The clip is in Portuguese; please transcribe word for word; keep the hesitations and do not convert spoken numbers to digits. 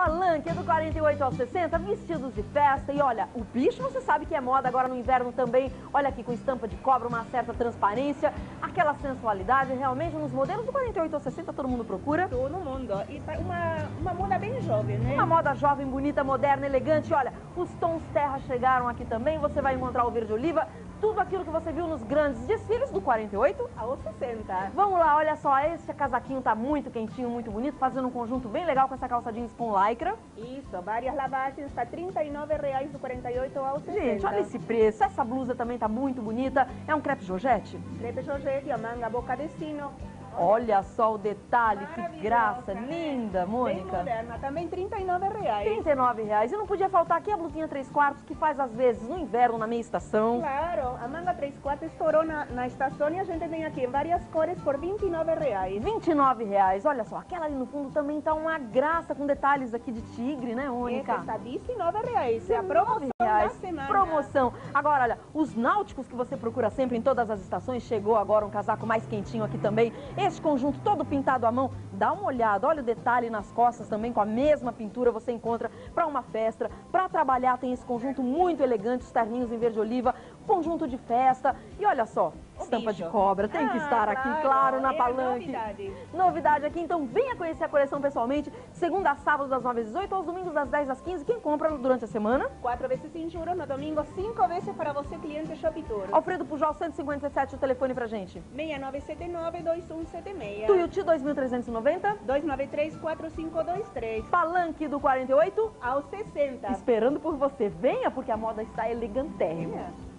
Palanque do quarenta e oito ao sessenta, vestidos de festa. E olha, o bicho você sabe que é moda agora no inverno também. Olha aqui com estampa de cobra, uma certa transparência, aquela sensualidade. Realmente nos modelos do quarenta e oito ao sessenta todo mundo procura. Todo mundo. E uma, uma moda bem jovem, né? Uma moda jovem, bonita, moderna, elegante. Olha, os tons terra chegaram aqui também. Você vai encontrar o verde oliva. Tudo aquilo que você viu nos grandes desfiles do quarenta e oito ao sessenta. Vamos lá, olha só, esse casaquinho tá muito quentinho, muito bonito, fazendo um conjunto bem legal com essa calça jeans com lycra. Isso, várias lavagens, tá trinta e nove reais do quarenta e oito ao sessenta. Gente, olha esse preço, essa blusa também tá muito bonita. É um crepe Georgette? Crepe Georgette, a manga boca de sino. Olha só o detalhe, que graça, linda, Mônica. Bem moderna, também trinta e nove reais. trinta e nove reais. E não podia faltar aqui a blusinha três quartos, que faz às vezes no inverno, na meia estação. Claro, a manga três quartos estourou na, na estação e a gente tem aqui várias cores por vinte e nove reais. vinte e nove reais, olha só, aquela ali no fundo também tá uma graça, com detalhes aqui de tigre, né, Mônica? Essa está dezenove reais, é a promoção reais. da semana. Promoção. Agora, olha, os náuticos que você procura sempre em todas as estações, chegou agora um casaco mais quentinho aqui também. Este conjunto todo pintado à mão, dá uma olhada, olha o detalhe nas costas também, com a mesma pintura você encontra para uma festa, para trabalhar tem esse conjunto muito elegante, os terninhos em verde oliva, conjunto de festa e olha só, o estampa bicho. de cobra, tem que ah, estar claro, aqui, claro, na é Palanque. Novidade. Novidade aqui, então venha conhecer a coleção pessoalmente, segunda a sábado das nove às dezoito, aos domingos das dez às quinze, quem compra durante a semana? Quatro vezes sem juros, no domingo cinco vezes para você, cliente Shop Tour. Alfredo Pujol cento e cinquenta e sete, o telefone pra gente. seis nove sete nove, dois um sete seis. Tuiuti dois mil trezentos e noventa. dois nove três, quatro cinco dois três. Palanque do quarenta e oito ao sessenta. Esperando por você. Venha, porque a moda está elegantérrima. É.